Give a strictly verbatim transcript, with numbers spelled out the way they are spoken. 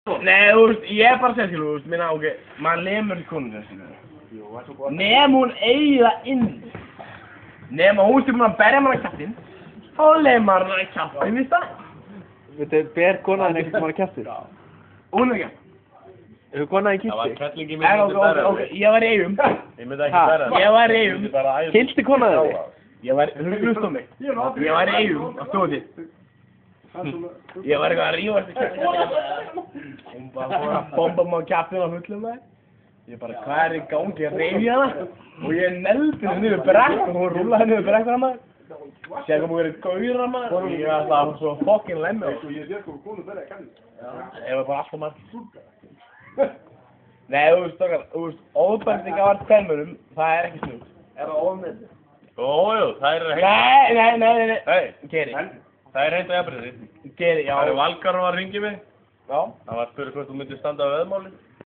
Nei, þú veist, ég er bara að segja, skilu, þú veist, minna, ok, maður lemur í konunni, skilu. Nefn hún eigi það inn. Nefn hún sem hún að berja mann að kjaftin, þá lemar hann að kjaftin, víst það? Veitu, ber konaðin einhvern mann að kjaftin? Hún er kjaftin. Hefur konaðin Það var kýtti? kettlingi En minn ok, ok, ok, ég var í eigum. Ég myndi ekki bæra það. Ég var í eigum. Kýtti konaðin þig? Ég var, hlusta á mig. Ég var í eigum á stóði. Ég var eitthvað að rífa eftir kjaftin. Hún bara fór að bomba mig á kjaftin á fullum það. Ég bara, hvað er í gangi? Ég reyfi hana. Og ég neldi henni niður brekk og hún rúlaði niður brekkuna maður. Sér kom hún verið gauðra maður. Og ég var alltaf svo fokkin lemmi. Ég var bara alltaf maður. Nei, þú veist, okkar, þú veist, óbært ekki að vart kvenmunum, það er ekki snútt. Er það ofnið? Ójú, það er heitt. Nei, nei, nei, nei, nei. Hei, Geri. það er heitt að jafnbreyði. Geri, já. Það er Valgarður að ringi mig. Já. Hann var að spyrja hvort þú myndir standa á veðmáli.